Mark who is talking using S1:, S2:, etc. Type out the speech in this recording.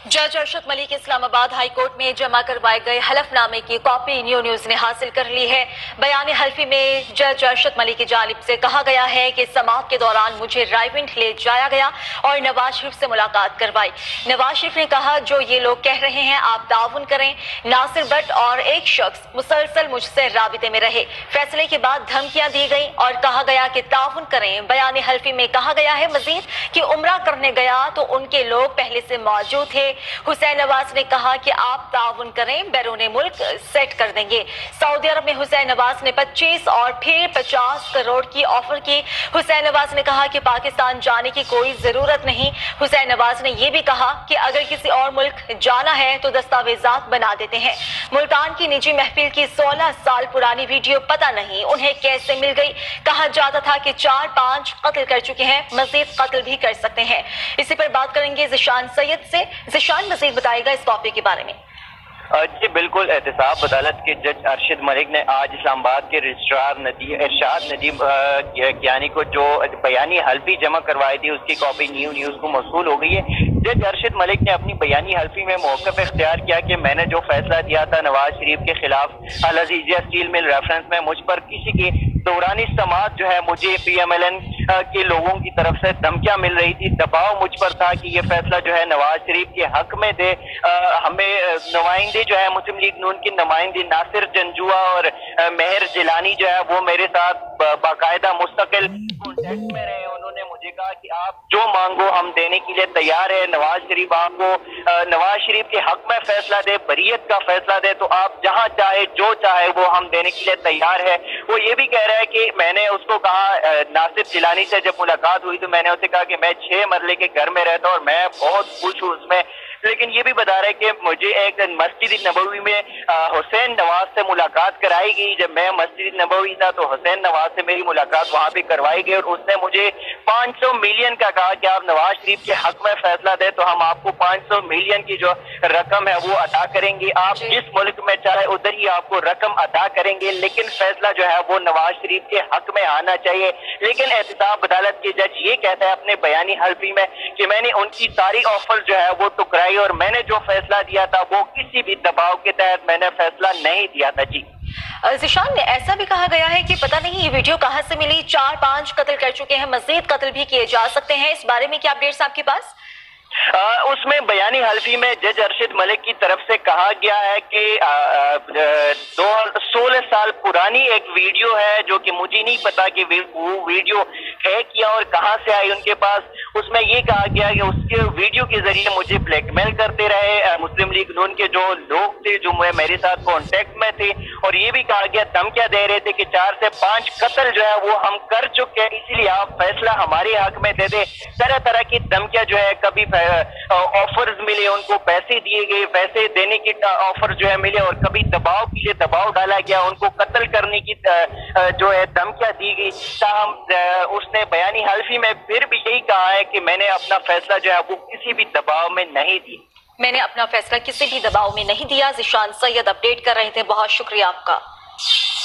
S1: जज अरशद मलिक इस्लाम आबाद high court में जमा करवाए गए हलफनामे की कॉपी न्यूज़ ने हासिल कर ली है। बयान हल्फी में जज अरशद मलिक की जानिब से कहा गया है कि समाअत के दौरान मुझे रायविंड ले जाया गया और नवाज शरीफ से मुलाकात करवाई। नवाज शरीफ ने कहा, जो ये लोग कह रहे हैं आप ताउन करें। नासिर भट्ट और एक शख्स मुसलसल मुझसे राबिते में रहे। फैसले के बाद धमकियां दी गई और कहा गया कि ताउन करें। बयान हल्फी में कहा गया है मजीद कि उम्रा करने गया तो उनके लोग पहले से मौजूद थे। हुसैन नवाज ने कहा कि आप ताउन करें, बैरून मुल्क सेट कर देंगे। सऊदी अरब में हुसैन नवाज ने 25 और फिर 50 करोड़ की ऑफर की। हुसैन नवाज ने कहा कि पाकिस्तान जाने की कोई जरूरत नहीं। हुसैन नवाज ने यह भी कहा कि अगर किसी और मुल्क जाना है तो दस्तावेजात बना देते हैं। मुल्तान की निजी महफिल की 16 साल पुरानी वीडियो पता नहीं उन्हें कैसे मिल गई। कहा जाता था कि 4-5 कत्ल कर चुके हैं, मजीद कत्ल भी कर सकते हैं। इसी पर बात करेंगे जिशान सैयद से। जिशान मजीद बताएगा इस टॉपिक के बारे में।
S2: जी बिल्कुल, एहतसाब अदालत के जज अरशद मलिक ने आज इस्लामाबाद के रजिस्ट्रार इरशाद नदीम ज्ञानी को जो बयानी हल्फी जमा करवाई थी उसकी कॉपी न्यूज़ को मौसूल हो गई है। जज अरशद मलिक ने अपनी बयानी हल्फी में मौक़िफ़ इख्तियार किया कि मैंने जो फैसला दिया था नवाज शरीफ के खिलाफ Al Azizia steel mill reference में मुझ पर किसी की दौरानी समाअत जो है मुझे PMLN के लोगों की तरफ से धमकियां मिल रही थी, दबाव मुझ पर था कि ये फैसला जो है नवाज शरीफ के हक में दे। हमें नुमाइंदे जो है मुस्लिम लीग नून की नुमाइंदे नासिर जंजुआ और मेहर जिलानी जो है वो मेरे साथ बाकायदा मुस्तकिल कॉन्टेक्ट में रहे। उन्होंने मुझे कहा कि आप जो मांगो हम देने के लिए तैयार है। नवाज शरीफ आपको नवाज शरीफ के हक में फैसला दे, बरीयत का फैसला दे, तो आप जहां चाहे जो चाहे वो हम देने के लिए तैयार है। वो ये भी कह रहा है कि मैंने उसको कहा, नासिर जिलानी से जब मुलाकात हुई तो मैंने उसे कहा कि मैं 6 मरले के घर में रहता हूँ और मैं बहुत खुश हूँ उसमें। लेकिन ये भी बता रहा है कि मुझे एक मस्जिद नबवी में हुसैन नवाज से मुलाकात कराई गई। जब मैं मस्जिद नबवी था तो हुसैन नवाज से मेरी मुलाकात वहां पे करवाई गई और उसने मुझे 500 मिलियन का कहा कि आप नवाज शरीफ के हक में फैसला दे तो हम आपको 500 मिलियन की जो रकम है वो अदा करेंगे। आप जिस मुल्क में चाहे उधर ही आपको रकम अदा करेंगे, लेकिन फैसला जो है वो नवाज शरीफ के हक में आना चाहिए। लेकिन एहतसाब अदालत के जज ये कहता है अपने बयानी हल्फी में कि मैंने उनकी सारी ऑफर जो है वो टुकराई और मैंने जो फैसला दिया था वो किसी भी दबाव के तहत मैंने फैसला नहीं दिया था। जी
S1: जिशान ने ऐसा भी कहा गया है कि पता नहीं ये वीडियो कहां से मिली, 4-5 कत्ल कर चुके हैं, मजीद कत्ल भी किए जा सकते हैं। इस बारे में क्या अपडेट्स आपके पास?
S2: उसमें बयानी हल्फी में जज अरशद मलिक की तरफ से कहा गया है कि 16 साल पुरानी एक वीडियो है जो कि मुझे नहीं पता कि वो वीडियो है क्या और कहां से आई उनके पास। उसमें ये कहा गया कि उसके वीडियो के जरिए मुझे ब्लैकमेल करते रहे मुस्लिम लीग नून के जो लोग थे जो मेरे साथ कांटेक्ट में थे, और ये भी कहा गया धमकियां दे रहे थे कि 4 से 5 कत्ल जो है वो हम कर चुके हैं, इसलिए आप फैसला हमारे हक में दे दे। तरह तरह की धमकियां जो है, कभी ऑफर्स मिले, उनको पैसे दिए गए, पैसे देने की ऑफर जो है मिले, और कभी दबाव के लिए दबाव डाला गया, उनको कत्ल करने की जो है धमकियां दी गई। ताहम उसने बयानी हल्फी में फिर भी यही कहा है कि मैंने अपना फैसला जो है वो किसी भी दबाव में नहीं दिया।
S1: मैंने अपना फैसला किसी भी दबाव में नहीं दिया। जिशान सैयद अपडेट कर रहे थे, बहुत शुक्रिया आपका।